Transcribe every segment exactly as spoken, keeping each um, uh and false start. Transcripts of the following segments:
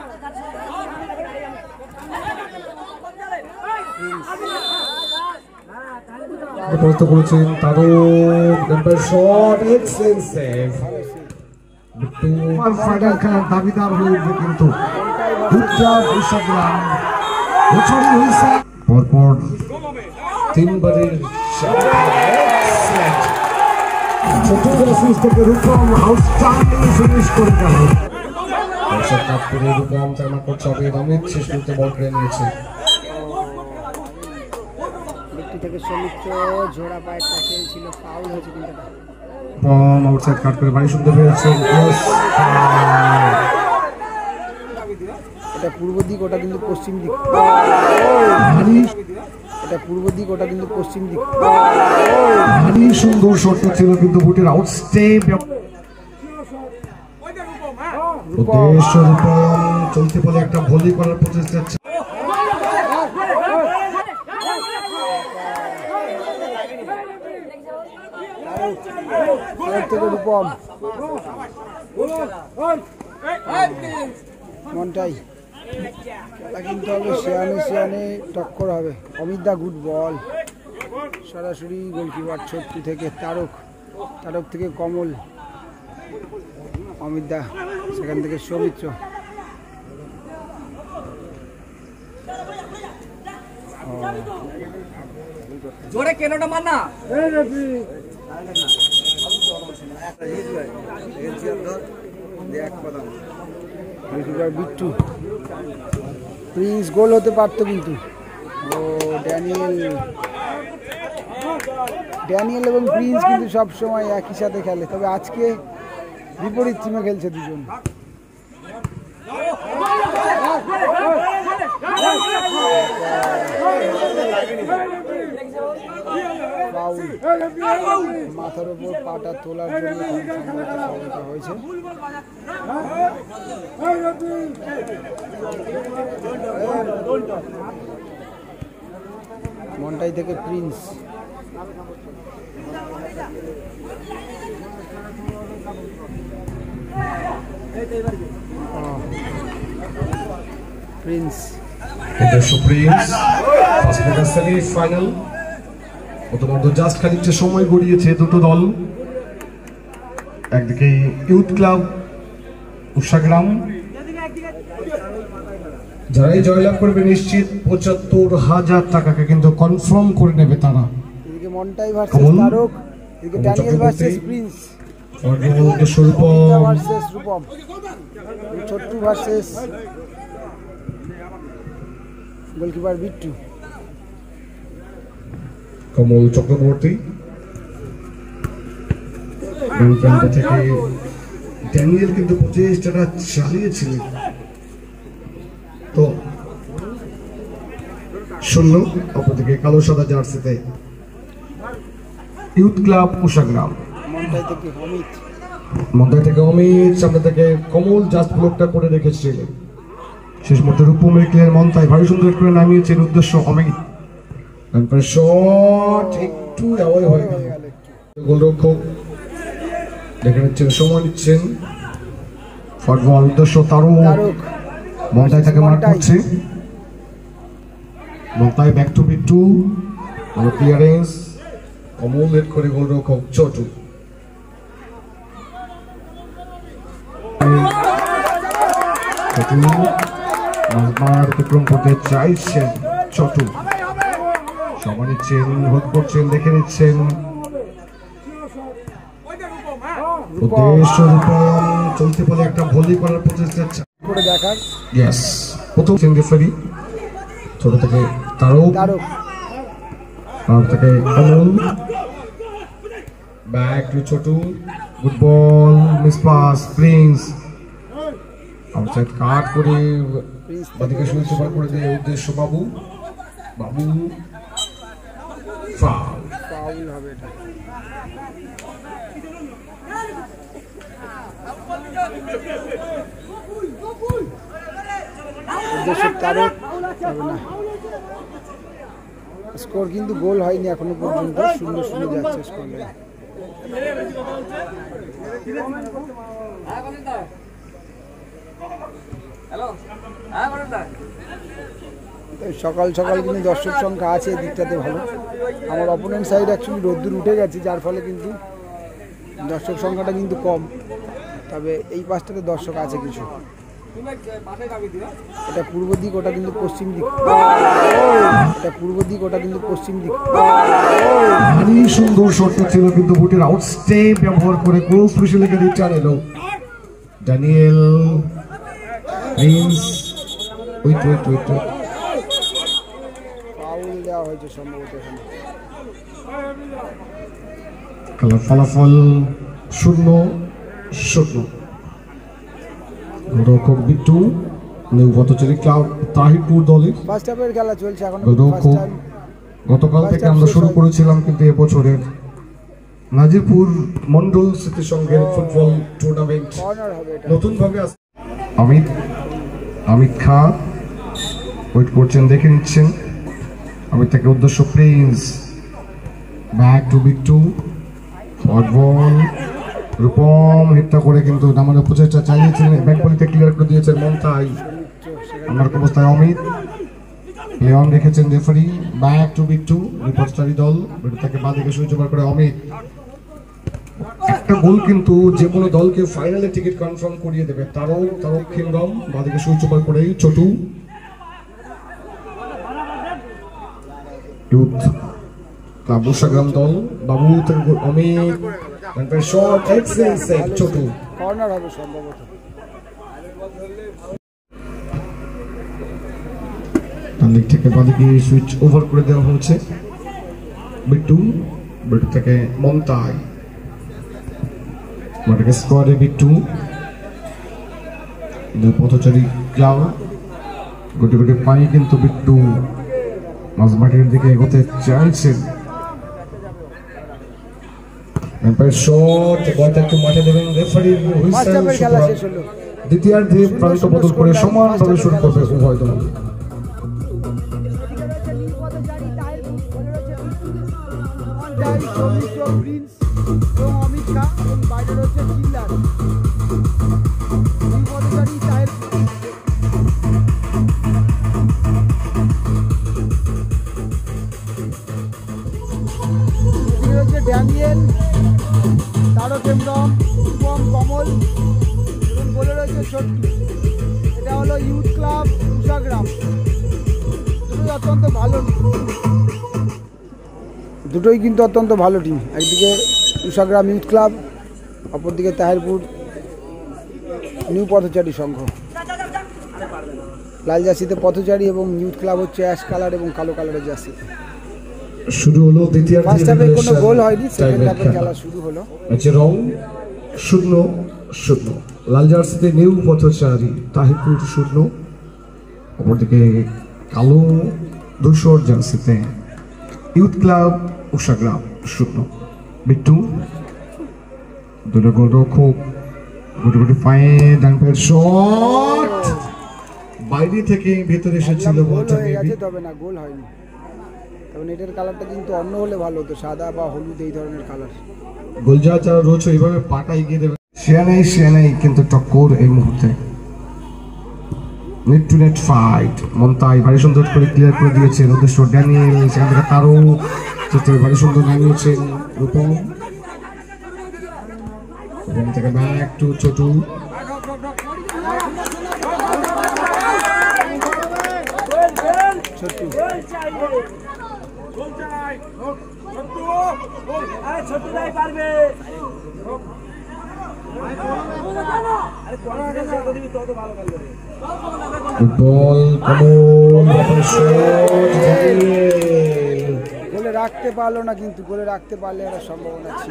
প্রস্তুত করেছেন Tarak number shot excellent save final খেলার দাবিদার হয়ে উঠবে কিন্তু পরপর তিনবারের ছোট ব্যাসিস থেকে রূপম আউটস্ট্যান্ডিং ফিনিশ করে গেল। রূপম চালনা করছে অবির অমিত শেষ মুহূর্তে বল কেড়ে নিয়েছে। থেকে সৌমিত্র জোড়া পায়ের ট্যাকেল ছিল, ফাউল হয়েছে কিন্তু বল আউটসাইড কাট করে বাড়ি শুনতে পেরেছেন। এটা পূর্ব দিক, ওটা কিন্তু পশ্চিম দিক। এটা পূর্ব দিক, ওটা কিন্তু পশ্চিম দিক। ভারী সুন্দর শট ছিল কিন্তু বুটের আউটস্টেপ। উদ্দেশ্য রূপম চলতে বলে একটা ভলি করার প্রচেষ্টা। রূপম মনটাই খেলা কিন্তু হবে, শিয়ানে শিয়ানে টক্কর হবে। অমিত দা গুড বল, সরাসরি গোলকিপার ছোট্টু থেকে তারক, তারক থেকে কমল, অমিত দা সেখান থেকে সৌমিত্র। জোরে কেনটা মানা বিট্টু প্রিন্স গোল হতে পারতো কিন্তু। ও ড্যানিয়েল, ড্যানিয়েল এবং প্রিন্স কিন্তু সবসময় একই সাথে খেলে, তবে আজকে বিপরীত টিমে খেলছে দুজন। মাথার উপর পাটা তোলার জন্য হয়েছে। মন্টাই থেকে প্রিন্স, প্রিন্স সেমিফাইনাল প্রথমত জাস্ট খানিকটা সময় গড়িয়েছে দুটো দল। একদিকে ইউথ ক্লাব উষাগ্রাম, যারাই জয়লাভ করবে নিশ্চিত পঁচাত্তর হাজার টাকাকে কিন্তু কনফার্ম করে নেবে তারা। এদিকে মন্টাই ভার্সেস তারক, এদিকে Daniel versus Prince, Rupam versus Rupam, Chhotu versus goalkeeper Bittu. Kamal Chakraborty থেকে ড্যানিয়েল কিন্তু প্রচেষ্টাটা চালিয়েছিলেন, তো শূন্য। অপরদিকে কালো সাদা জার্সিতে ইউথ ক্লাব উষাগ্রাম, মন্টাই থেকে অমিত, মন্টাই থেকে অমিত, সামনে থেকে কমল জাস্ট ব্লকটা করে রেখেছিলেন। শেষ মুহূর্তে রূপমের ক্লিয়ার মন্টাই ভারী সুন্দর করে নামিয়েছেন। উদ্দেশ্য অমিত, শট একটু অ্যাওয়ে হয়ে গেল। গোলরক্ষক দেখে নিচ্ছেন, সময় নিচ্ছেন। ফুটবল উদ্দেশ্য তারক, মন্টাই তাকে মার্ক করছে। মন্টাই ব্যাক টু বিট্টু, ভালো ক্লিয়ারেন্স, কমল হেড করে গোলরক্ষক ছোটু। অতিক্রম করতে চাইছেন ছোটু, সময় নিচ্ছেন, হোল্ড করছেন, দেখে নিচ্ছেন। উদ্দেশ্য রূপম চলতে বলে একটা ভলি করার প্রচেষ্টা করে দেখার। ইয়েস, প্রথম রেফারি ছোট থেকে তারক, তারক থেকে Kamal, back to Chhotu, good ball, miss pass, Prince outside cut করে বাদিকে শুরু সুপার করে দেয় উদ্দেশ্য বাবু, বাবু ফাউল, ফাউল হবে এটা। উদ্দেশ্য তারক হবে না। স্কোর কিন্তু গোল হয়নি এখনো পর্যন্ত, শূন্য শূন্য যাচ্ছে স্কোর। হ্যালো হ্যাঁ বলুন দা সকাল সকাল কিন্তু দর্শক সংখ্যা আছে এই দিকটাতে ভালো। আমার অপোনেন্ট সাইড অ্যাকচুয়ালি রোদ্দুর উঠে গেছে, যার ফলে কিন্তু দর্শক সংখ্যাটা কিন্তু কম, তবে এই পাশটাতে দর্শক আছে কিছু। এটা পূর্ব দিক, ওটা কিন্তু পশ্চিম দিক। এটা পূর্ব দিক, ওটা কিন্তু পশ্চিম দিক। ভারী সুন্দর শটটা ছিল, কিন্তু বুটের আউটস্টেপ ব্যবহার করে ক্লোজ পুশে লেগে রিটার্ন এলো Daniel Prince. Wait wait wait foul দেওয়া হয়েছে সম্ভবত এখানে। খেলার ফলাফল শূন্য শূন্য। গোলরক্ষক বিট্টু, নিউ পথচারী ক্লাব তাহিরপুর দলের ফার্স্ট হাফের খেলা চলছে এখন। গোলরক্ষক গতকাল থেকে আমরা শুরু করেছিলাম, কিন্তু এবছরের নাজিরপুর মন্ডল স্মৃতি সংঘের ফুটবল টুর্নামেন্ট কর্নার হবে এটা। নতুন ভাবে অমিত অমিত খা ওয়েট করছেন, দেখে নিচ্ছেন। অমিত থেকে উদ্দেশ্য Prince, back to Bittu, ball Rupam হিটটা করে কিন্তু নামানোর প্রচেষ্টা চালিয়েছিলেন, ব্যাক বলিতে ক্লিয়ার করে দিয়েছেন মন্তাই। আমার অবস্থায় অমিত প্লে অন রেখেছেন রেফারি। ব্যাক টু বিট্টু, বিপদচারী দল বিট্টু থেকে বাঁদিকে সুইচ ওভার করে অমিত। একটা গোল কিন্তু যে কোনো দলকে ফাইনালে টিকিট কনফার্ম করিয়ে দেবে। তারও তারও কিংডম বাঁদিকে সুইচ ওভার করেই ছোটু ইউথ ক্লাব বর্ষাগ্রাম দল বাবু থেকে Amit shot excellent save Chhotu. Corner হবে সম্ভবত। দিক থেকে বাঁদিকে সুইচ ওভার করে দেওয়া হয়েছে বিট্টু। বিট্টু থেকে মন্তাই, মাঠে স্কোয়াডে বিট্টু। পথচারী ক্লাব গুটি গুটি পানি, কিন্তু বিট্টু মাঝমাঠের দিকে এগোতে চাইছেন। শট বলটা একটু মাঠে দেবেন রেফারির হুইসেল। খেলা শেষ হলো। দ্বিতীয়ার্ধে প্রান্ত বদল করে সমানভাবে শুরু করবে উভয় দল। ড্যানিয়েল, তারকেন্দ্রম, শুভম, কমল এবং বলে রয়েছে ছোট্টু। এটা হলো ইউথ ক্লাব উষাগ্রাম। দুটোই অত্যন্ত ভালো, দুটোই কিন্তু অত্যন্ত ভালো টিম। একদিকে উষাগ্রাম ইউথ ক্লাব, অপরদিকে তাহিরপুর নিউ পথচারী সংঘ। লাল জার্সিতে পথচারী এবং ইউথ ক্লাব হচ্ছে অ্যাশ কালার এবং কালো কালারের জার্সি। শুরু হলো দ্বিতীয় ফার্স্ট হাফে কোনো গোল হয়নি, সেকেন্ড হাফে খেলা শুরু হলো। ম্যাচের রং শূন্য শূন্য। লাল জার্সিতে নিউ পথচারী তাহিরপুর শূন্য, অপরদিকে কালো ধূসর জার্সিতে ইউথ ক্লাব উষাগ্রাম শূন্য। বিট্টু দুটো গোলরক্ষক গুটি গুটি পায়ে ডান পায়ের শট বাইরে থেকে ভেতরে এসেছিল বলটা মেবি, তবে না গোল হয়নি। তবে নেটের কালারটা কিন্তু অন্য হলে ভালো হতো, সাদা বা হলুদ এই ধরনের কালার। গোল যাওয়া যারা রয়েছে এইভাবে পাটা এগিয়ে দেবে। সে নেই সে নেই কিন্তু টক্কর এই মুহূর্তে। Net to net fight, Montai ভারী সুন্দর করে ক্লিয়ার করে দিয়েছেন উদ্দেশ্য ড্যানিয়েল, সেখান থেকে তারও ভারী সুন্দর নামিয়েছেন রূপম। রূপম থেকে ব্যাক টু ছোটু, ফুটবল গোলে রাখতে পারলো না, কিন্তু গোলে রাখতে পারলে একটা সম্ভাবনা ছিল।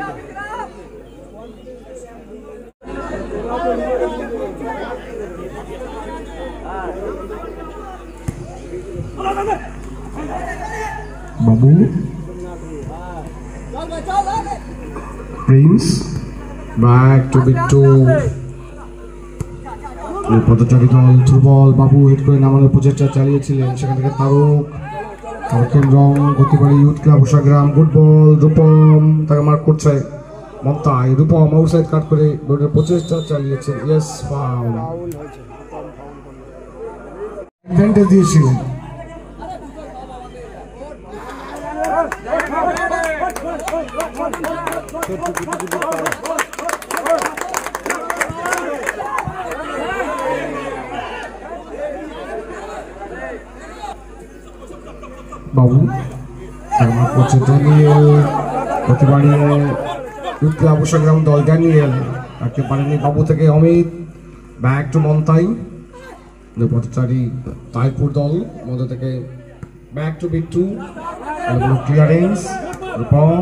বাবু প্রিন্স ব্যাক টু বিট্টু, পথচারী দল ধ্রুবল বাবু হেড করে নামানোর প্রচেষ্টা চালিয়েছিলেন, সেখান থেকে তারক তারকেন্দ্রম গতিবাড়ি youth club Ushagram good ball Rupam তাকে মার্ক করছে মমতাই, রূপম আউটসাইড কাট করে দৌড়ের প্রচেষ্টা চালিয়েছেন। Yes foul. অ্যাডভান্টেজ দিয়েছিলেন। বাবু করছে ড্যানিয়েল, প্রতিবারই বিপ্লব সংগ্রাম দল ড্যানিয়েল রাখতে পারেনি। বাবু থেকে অমিত, ব্যাক টু মন্তাই, পথচারী তাইপুর দল মধ্য থেকে back to Bittu, clearance Rupam,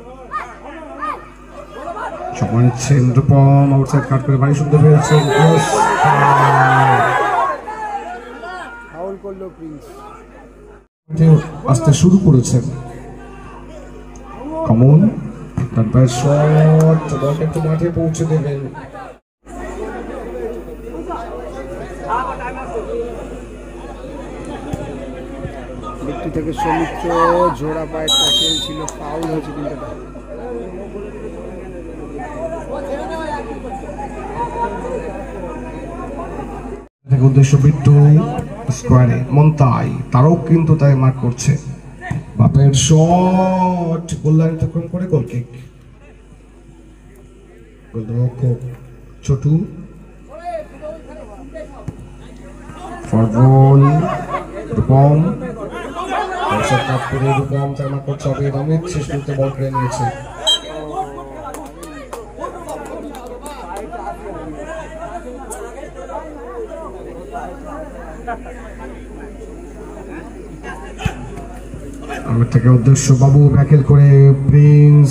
সময় নিচ্ছেন রূপম, আউটসাইড কাট করে বাড়ি শুনতে পেরেছেন, ফাউল করলো প্রিন্স। আসতে শুরু করেছেন কমন, তারপর শট, বলটা একটু মাঠে পৌঁছে দেবেন। বিট্টু থেকে সৌমিত্র, জোড়া পায়ের ট্যাকেল ছিল, ফাউল হয়েছে কিন্তু উদ্দেশ্য বিট্টু স্কোয়ারে মন্তাই, তারও কিন্তু তাই মার্ক করছে। বাপের শট, গোল লাইন অতিক্রম করে গোল কিক। গোলরক্ষক Chhotu for goal, Rupam cut করে রূপম তাই মার্ক করছে। অবিদ অমিত শেষ মুহূর্তে বল কেড়ে নিয়েছে। আমার থেকে উদ্দেশ্য বাবু ব্যাকেল করে প্রিন্স,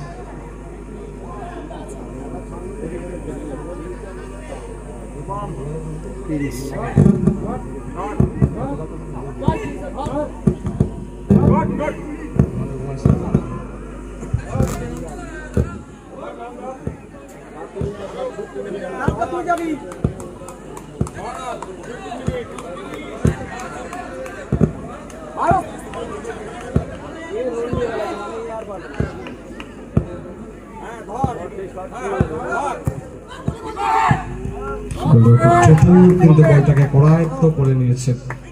কিন্তু বলটাকে করায়ত্ত করে নিয়েছে।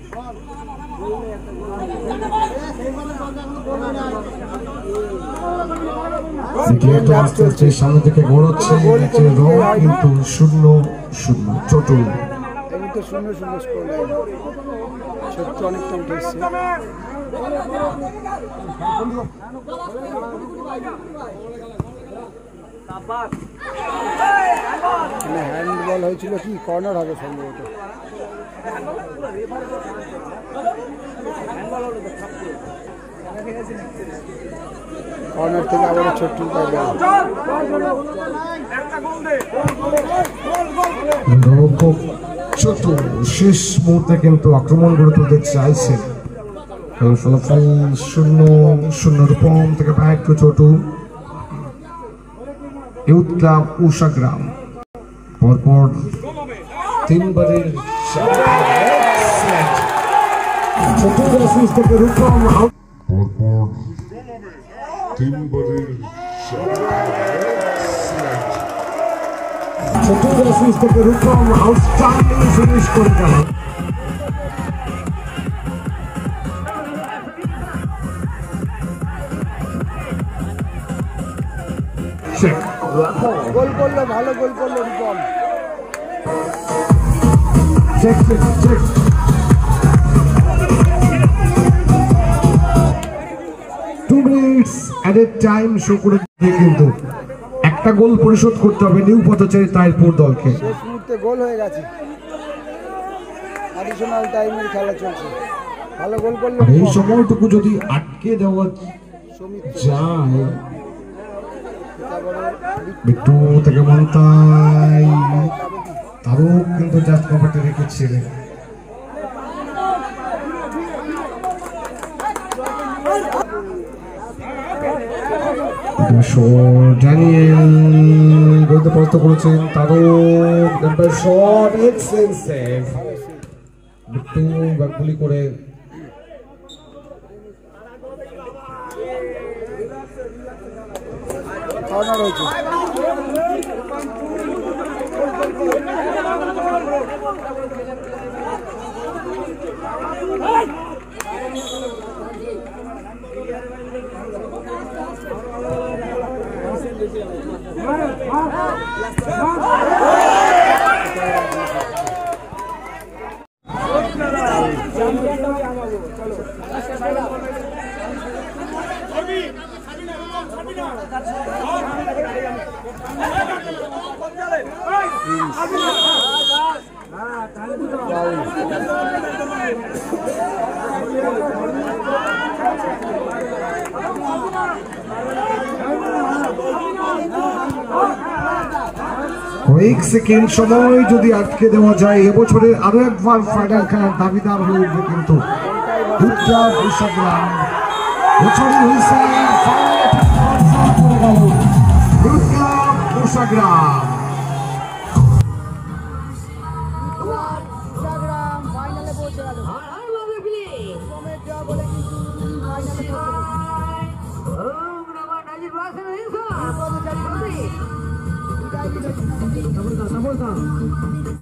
সামনে থেকে গোল হচ্ছে, কিন্তু শূন্য শূন্য ছোটু শূন্য শূন্য স্কোর লাইন। ছোট্ট অনেকটা উঠে এসছে। হ্যান্ড বল হয়েছিল কি কর্নার হবে সম্ভবত। কর্নার থেকে আবার ছোট্ট ছোট শেষ মুহূর্তে কিন্তু আক্রমণ গড়ে তুলতে চাইছে, কারণ ফলাফল শূন্য শূন্য। রূপম থেকে back to Chhotu, youth club Ushagram পরপর তিনবারের থেকে রূপম পরপর তিনবারের থেকে রূপম আউটস্ট্যান্ডিং ফিনিশ করে গেল। গোল করলো, ভালো গোল করলো Rupam. Two minutes added time show করে দিয়ে কিন্তু একটা গোল পরিশোধ করতে হবে নিউ পথচারী তাইপুর দলকে। শেষ মুহূর্তে গোল হয়ে গেছে, অ্যাডিশনাল টাইমের খেলা চলছে। ভালো গোল করলো। এই সময়টুকু যদি আটকে দেওয়া যায়, বিট্টু থেকে মন্তাই, তারও কিন্তু জাস্ট কভারটা রেখেছিলেন। ড্যানিয়েল গোলতে পরাস্ত করেছেন, তারও শট এক্সেলেন্ট সেভ। বিট্টু গুলি করে কর্নার হয়েছে। পারে না। কয়েক সেকেন্ড সময় যদি আটকে দেওয়া যায় এবছরে আরো একবার ফাইনাল খেলার দাবিদার হয়ে উঠবে কিন্তু দুধটা বৈশাখগ্রাম বছরই হয়েছে দুধটা বৈশাখগ্রাম ফাইনালে পৌঁছে গেল বলে কিন্তু ফাইনালে পৌঁছে গেল।